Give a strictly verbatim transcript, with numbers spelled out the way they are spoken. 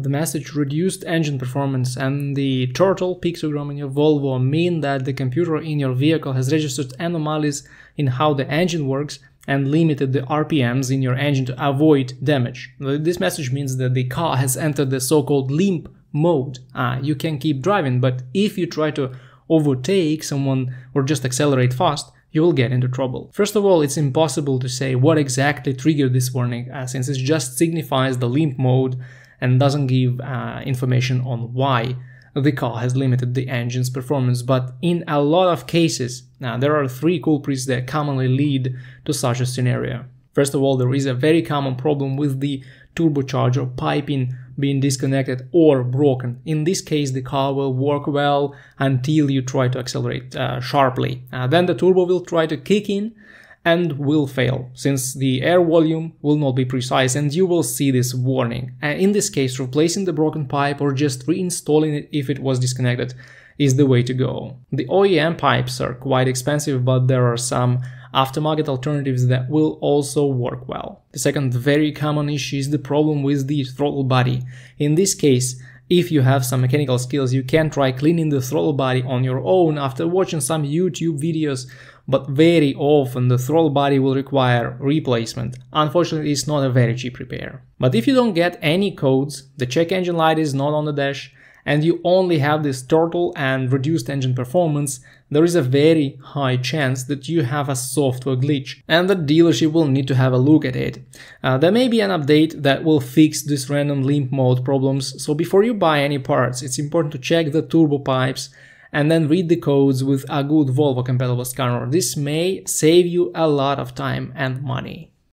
the message reduced engine performance and the throttle pictogram in your Volvo mean that the computer in your vehicle has registered anomalies in how the engine works and limited the R P Ms in your engine to avoid damage. This message means that the car has entered the so-called limp mode. Ah, you can keep driving, but if you try to overtake someone or just accelerate fast, you will get into trouble. First of all, it's impossible to say what exactly triggered this warning, uh, since it just signifies the limp mode and doesn't give uh, information on why the car has limited the engine's performance. But in a lot of cases, now there are three culprits that commonly lead to such a scenario. First of all, there is a very common problem with the turbocharger piping being disconnected or broken. In this case, the car will work well until you try to accelerate uh, sharply. Uh, then the turbo will try to kick in and will fail, since the air volume will not be precise, and you will see this warning. Uh, in this case, replacing the broken pipe or just reinstalling it if it was disconnected is the way to go. The O E M pipes are quite expensive, but there are some aftermarket alternatives that will also work well. The second very common issue is the problem with the throttle body. In this case, if you have some mechanical skills, you can try cleaning the throttle body on your own after watching some YouTube videos, but very often the throttle body will require replacement. Unfortunately, it's not a very cheap repair. But if you don't get any codes, the check engine light is not on the dash, and you only have this throttle and reduced engine performance, there is a very high chance that you have a software glitch, and the dealership will need to have a look at it. Uh, there may be an update that will fix this random limp mode problems, so before you buy any parts, it's important to check the turbo pipes and then read the codes with a good Volvo compatible scanner. This may save you a lot of time and money.